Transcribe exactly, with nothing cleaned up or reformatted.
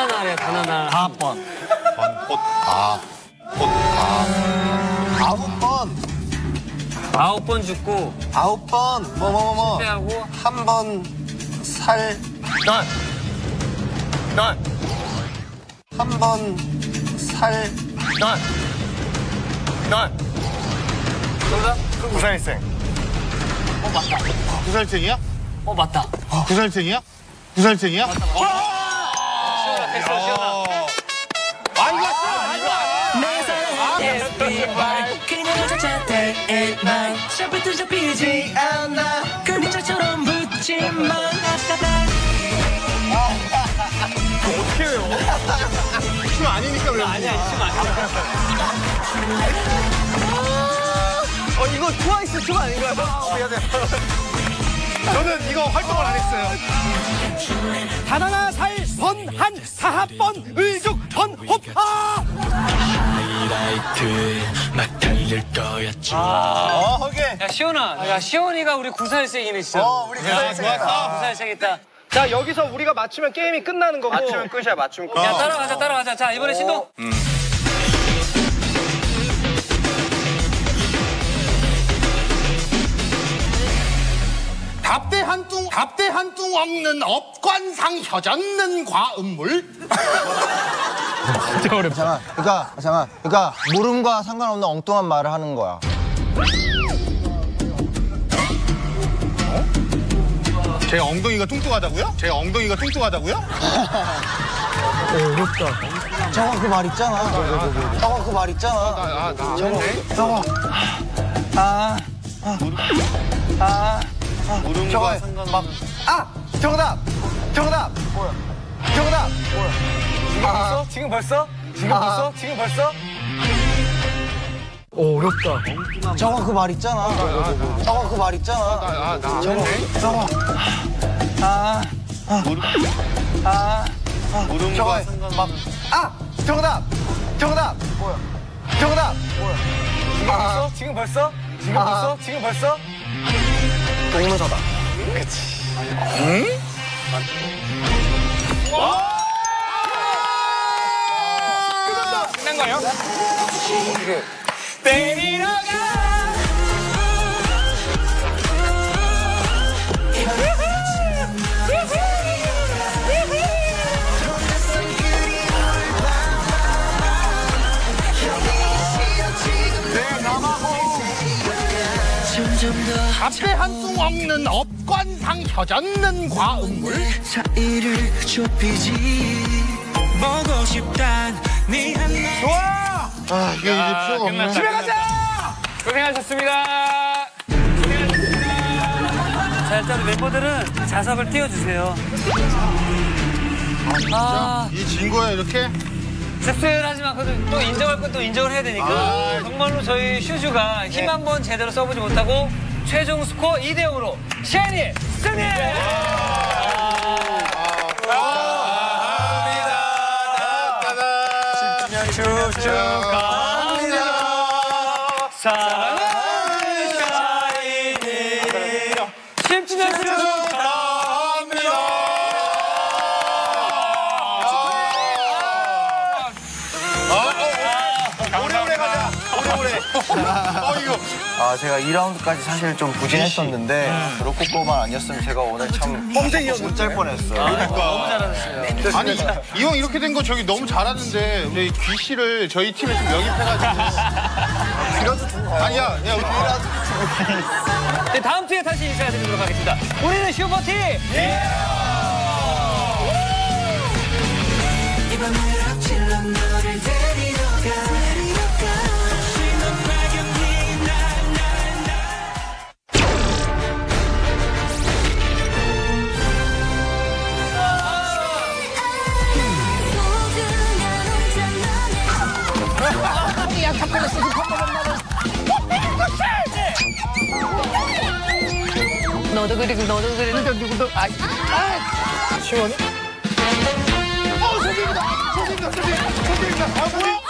다나나래, 다나나. 다섯 번. 번, 꽃, 아. 꽃, 아. 아홉 번. 아홉 번 죽고. 아홉 번. 뭐, 뭐, 뭐, 뭐. 실패하고. 한 번 살. 난. 난. 한 번 살. 난. 난. 정답? 구살생. 어, 맞다. 구살생이야? 어, 맞다. 구살생이야? 구살생이야? 시원아, 됐어, 시원아. 아, 이거 아니야, 이거 아니야. 내 사랑은 에스피와이 그녀를 찾아대만 샤프트 잡히지 않아 그림자처럼 붙지만 아까다 어떻게 해요? 춤 아니니까 왜 아니야, 이춤 아니야. 어, 이거 트와이스 춤 아닌가요? 미안해. 저는 이거 활동을 안 했어요. 다나나 살번한 사합번 의죽 번호파. 하이라이트 막 달릴 거야 어, 오케이. 야, 시원아. 야, 시원이가 우리 구살생이네, 진짜. 어, 우리 구살생. 구살생 있다. 자, 여기서 우리가 맞추면 게임이 끝나는 거고. 맞추면 끝이야, 맞추면 끝. 야, 따라가자, 따라가자. 자, 이번에 신동. 음. 답대 한뚱 답대 한뚱 없는 업관상 혀젓는 과음물. 잠깐, 그러니까 잠깐, 그러니까 물음과 상관없는 엉뚱한 말을 하는 거야. 제 엉덩이가 뚱뚱하다고요? 제 엉덩이가 뚱뚱하다고요? 어렵다. 저거 그 말 있잖아. 저거 그 말 있잖아. 아, 나 저거, 네. 저거. 아, 아, 아, 아. 저거 막, 아, 정답, 정답. 뭐야? 정답. 뭐야? 아, 지금 벌써? 지금 아. 벌써? 지금 벌써? 어렵다. 저거 그 말 있잖아. 저거 그 말 있잖아. 아, 나 저거, 저거. 아, 아, 아, 아. 저거 막, 아, 정답, 정답. 뭐야? 정답. 뭐야? 지금 벌써? 지금 벌써? 지금 아. 벌써? 지금 벌써? 동문서다. 끝난 거예요? 때리러 가. 답대 한뚱 없는 업관상 혀젓는 과음물. 사이를 좁히지 보고 싶단 네 한마디 좋아. 아, 이게 이제 필요가 없네. 집에 가자. 고생하셨습니다. 고생하셨습니다. 자, 일단 멤버들은 자석을 띄워주세요. 아, 이 진 거야 이렇게? 씁쓸하지만 그래도 또 인정할 건 또 인정을 해야 되니까. 아, 정말로 저희 슈슈가 힘 한 번 제대로 써보지 못하고 최종 스코어 이 대 영으로 샤이니 승리! 축하합니다. 사랑하는 샤이니 십 주년 축하합니다. 오래오래 가자. 오래오래. 어, 이거. 아, 제가 이 라운드까지 사실 좀 부진했었는데 로코코만 아니었으면 제가 오늘 참 뻥쟁이였는데. 못짤 뻔했어요. 너무 잘하셨어요. 아니, 이 형 이렇게 된 거 저기 너무 잘하는데 우리 귀 씨를 저희 팀에 좀 영입해가지고. 귀라도 두고 가요. 아니야, 야, 우리 네, 다음 주에 다시 인사드리도록 하겠습니다. 우리는 슈퍼팀! 이 밤을 앞질러 너를 데리러 가 신호파경이 나나나 너도 그리고 너도 그리고 누구도 아, 아, 시원해? 어, 선생님이다, 선생님이다, 선생님, 선생님이다. 아, 뭐야?